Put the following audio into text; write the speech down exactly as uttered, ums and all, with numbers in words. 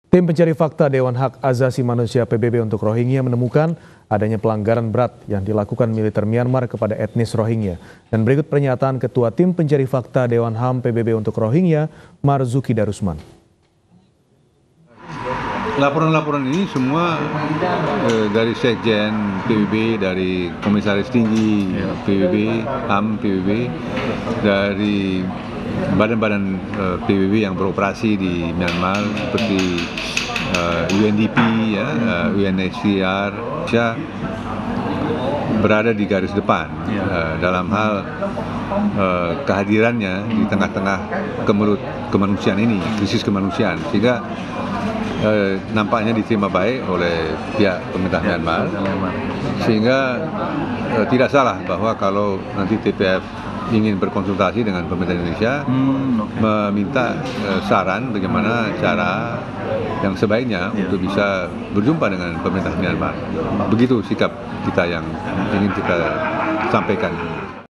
Tim pencari fakta Dewan Hak Asasi Manusia P B B untuk Rohingya menemukan adanya pelanggaran berat yang dilakukan militer Myanmar kepada etnis Rohingya. Dan berikut pernyataan Ketua Tim Pencari Fakta Dewan H A M P B B untuk Rohingya, Marzuki Darusman. Laporan-laporan ini semua eh, dari Sekjen P B B, dari Komisaris Tinggi P B B, H A M P B B, dari badan-badan uh, P B B yang beroperasi di Myanmar seperti uh, U N D P, ya, uh, U N H C R, ya, berada di garis depan uh, dalam hal uh, kehadirannya di tengah-tengah kemelut kemanusiaan ini, krisis kemanusiaan, sehingga uh, nampaknya diterima baik oleh pihak pemerintah Myanmar, sehingga uh, tidak salah bahwa kalau nanti T P F ingin berkonsultasi dengan pemerintah Indonesia, hmm, okay. meminta uh, saran bagaimana cara yang sebaiknya yeah. untuk bisa berjumpa dengan pemerintah Myanmar. Begitu sikap kita yang ingin kita sampaikan.